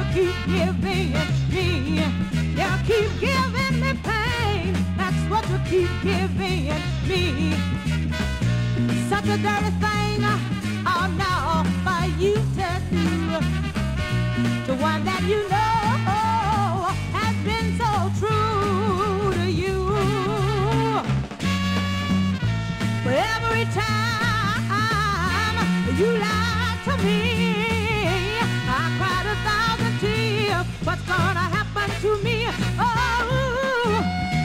keep giving me. You keep giving me pain. That's what you keep giving me. Such a dirty thing, oh no, for you to do to one that you know has been so true to you. But every time you lie to me, I cried 1,000 tears. What's gonna happen to me? Oh,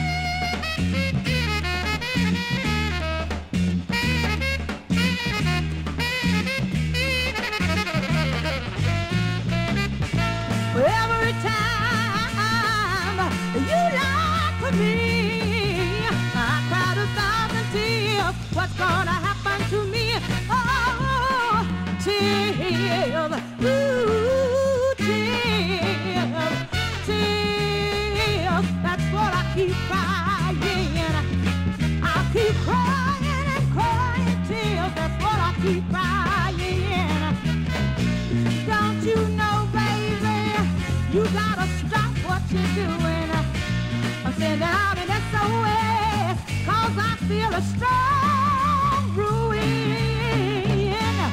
every time you lie to me, I cried 1,000 tears. What's gonna happen to me? Oh, tears, ooh, tears, tears. That's what I keep crying. I keep crying and crying tears. That's what I keep crying. Don't you know, baby, you gotta stop what you're doing. I'm sending out an SOS, 'cause I feel a strong brewing.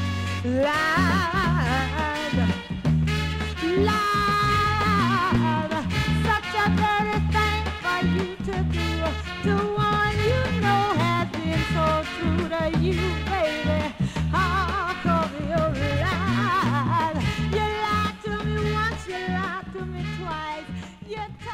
Live, live, such a dirty thing for you to do, to one you know has been so true to you, baby. Oh, 'cause you're lied. You lied to me once, you lied to me twice. You